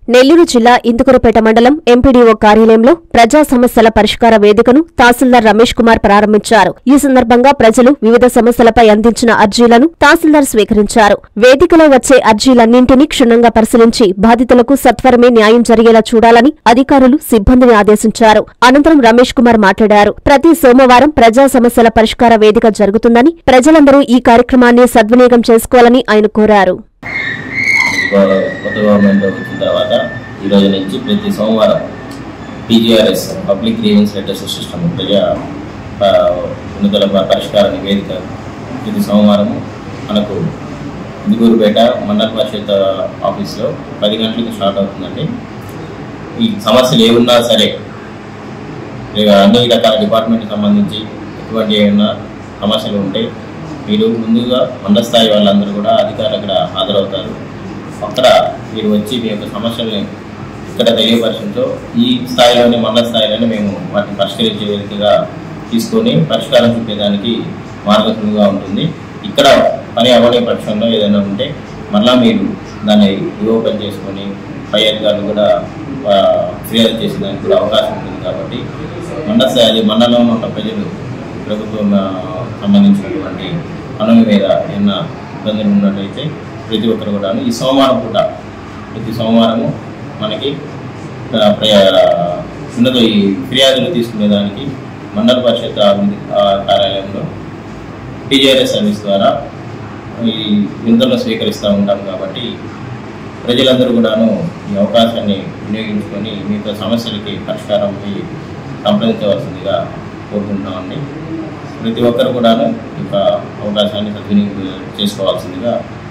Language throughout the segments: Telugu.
నెల్లూరు జిల్లా ఇందుకూరుపేట మండలం ఎంపీడీఓ కార్యాలయంలో ప్రజా సమస్యల పరిష్కార వేదికను తహసీల్దార్ రమేష్ కుమార్ ప్రారంభించారు. ఈ సందర్భంగా ప్రజలు వివిధ సమస్యలపై అందించిన అర్జీలను తహసీల్దార్ స్వీకరించారు. వేదికలో వచ్చే అర్జీలన్నింటినీ క్షుణ్ణంగా పరిశీలించి బాధితులకు సత్వరమే న్యాయం జరిగేలా చూడాలని అధికారులు సిబ్బందిని ఆదేశించారు. అనంతరం రమేష్ కుమార్ మాట్లాడారు. ప్రతి సోమవారం ప్రజా సమస్యల పరిష్కార వేదిక జరుగుతుందని, ప్రజలందరూ ఈ కార్యక్రమాన్ని సద్వినియోగం చేసుకోవాలని ఆయన కోరారు. కొత్త గవర్నమెంట్ వచ్చిన తర్వాత ఈ రోజు నుంచి ప్రతి సోమవారం PGRS public grievance letters system ప్రజా ఉన్నతుల పరిష్కార నివేదిక ప్రతి సోమవారం మనకు ఇందుకూరుపేట మండల పరిషత్ ఆఫీస్లో 10 గంటలకు స్టార్ట్ అవుతుందండి. ఈ సమస్యలు ఏమున్నా సరే అన్ని రకాల డిపార్ట్మెంట్కి సంబంధించి ఎటువంటి ఏమైనా సమస్యలు ఉంటే మీరు ముందుగా మండల స్థాయి వాళ్ళందరూ కూడా అధికారులు అక్కడ హాజరవుతారు. అక్కడ మీరు వచ్చి మీ యొక్క సమస్యల్ని ఇక్కడ తెలియపరచడంతో ఈ స్థాయిలోనే మండల స్థాయిలోనే మేము వాటిని పరిష్కరించే వేదికగా తీసుకొని పరిష్కారం చూపేదానికి మార్గంగా ఉంటుంది. ఇక్కడ పని అవ్వని పక్షంలో ఏదైనా ఉంటే మళ్ళా మీరు దాన్ని రీఓపెన్ చేసుకొని పై అధికారులు కూడా ఫిర్యాదు చేసేదానికి కూడా అవకాశం ఉంటుంది. కాబట్టి మండల స్థాయి మండలంలో ఉన్న ప్రజలు ప్రభుత్వం సంబంధించినటువంటి పనుల మీద ఏమైనా ఇబ్బందులు ఉన్నట్లయితే ప్రతి ఒక్కరు కూడా ఈ సోమవారం పూట ప్రతి సోమవారము మనకి ఉన్నత ఈ ఫిర్యాదులు తీసుకునేదానికి మండల పరిషత్ కార్యాలయంలో PGRS సర్వీస్ ద్వారా ఈ వినతులను స్వీకరిస్తూ ఉంటాం. కాబట్టి ప్రజలందరూ కూడాను ఈ అవకాశాన్ని వినియోగించుకొని మీతో సమస్యలకి పరిష్కారంపై సంప్రదించవలసిందిగా కోరుకుంటున్నామండి. ప్రతి ఒక్కరు కూడాను ఈ యొక్క అవకాశాన్ని సద్వినియోగం చేసుకోవాల్సిందిగా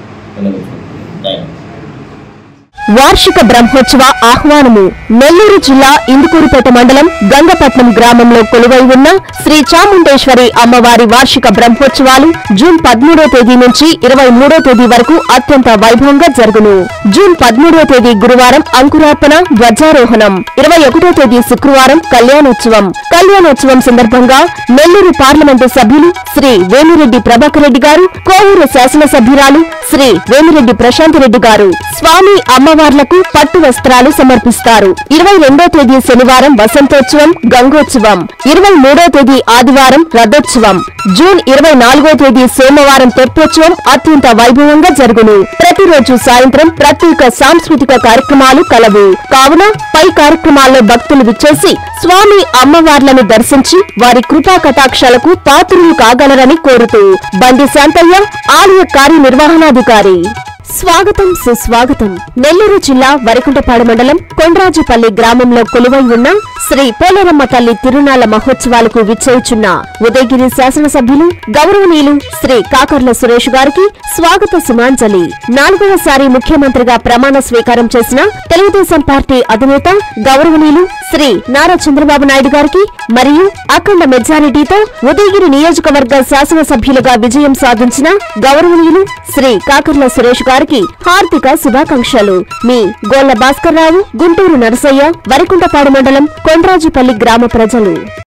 వార్షిక బ్రహ్మోత్సవ ఆహ్వానము. నెల్లూరు జిల్లా ఇందుకూరుపేట మండలం గంగపట్నం గ్రామంలో కొలువై ఉన్న శ్రీ చాముండేశ్వరి అమ్మవారి వార్షిక బ్రహ్మోత్సవాలు జూన్ 13వ తేదీ నుంచి 23వ తేదీ వరకు అత్యంత వైభవంగా జరుగును. జూన్ 13వ తేదీ గురువారం అంకురార్పణ, ధ్వజారోహణం, 21వ తేదీ శుక్రవారం కళ్యాణోత్సవం. కళ్యాణోత్సవం సందర్భంగా నెల్లూరు పార్లమెంటు సభ్యులు శ్రీ వేమిరెడ్డి ప్రభాకర్ రెడ్డి గారు, కోవూరు శాసనసభ్యురాలు శ్రీ వేమిరెడ్డి ప్రశాంత్ రెడ్డి గారు స్వామి అమ్మవార్లకు పట్టు వస్త్రాలు సమర్పిస్తారు. 22వ తేదీ శనివారం వసంతోత్సవం, గంగోత్సవం, 23వ తేదీ ఆదివారం రథోత్సవం, జూన్ 24వ తేదీ సోమవారం తెప్పోత్సవం అత్యంత వైభవంగా జరుగును. ప్రతిరోజు సాయంత్రం ప్రత్యేక సాంస్కృతిక కార్యక్రమాలు కలవు. కావున పై కార్యక్రమాల్లో భక్తులు విచ్చేసి స్వామి అమ్మవార్లను దర్శించి వారి కృపా కటాక్షాలకు పాత్రులు కాగలరని కోరుతూ బండి శాంతయ్య, ఆలయ కార్యనిర్వహణాధికారి. స్వాగతం సుస్వాగతం. నెల్లూరు జిల్లా వరికుంటపాడు మండలం కొండ్రాజుపల్లి గ్రామంలో కొలువై ఉన్న శ్రీ పోలేరమ్మ తల్లి తిరునాళ్ల మహోత్సవాలకు విచ్చేయుచున్న ఉదయగిరి శాసనసభ్యులు గౌరవనీయులు శ్రీ కాకర్ల సురేష్ గారికి స్వాగత సుమాంజలి. 4వసారి ముఖ్యమంత్రిగా ప్రమాణ స్వీకారం చేసిన తెలుగుదేశం పార్టీ అధినేత గౌరవనీయులు శ్రీ నారా చంద్రబాబు నాయుడు గారికి మరియు అఖండ మెజారిటీతో ఉదయగిరి నియోజకవర్గ శాసనసభ్యులుగా విజయం సాధించిన గౌరవనీయులు శ్రీ కాకర్ల సురేష్ గారికి హార్దిక శుభాకాంక్షలు. మీ గోళ్ల భాస్కర్రావు, గుంటూరు నరసయ్య, వరికుంటపాడు మండలం కొండ్రాజుపల్లి గ్రామ ప్రజలు.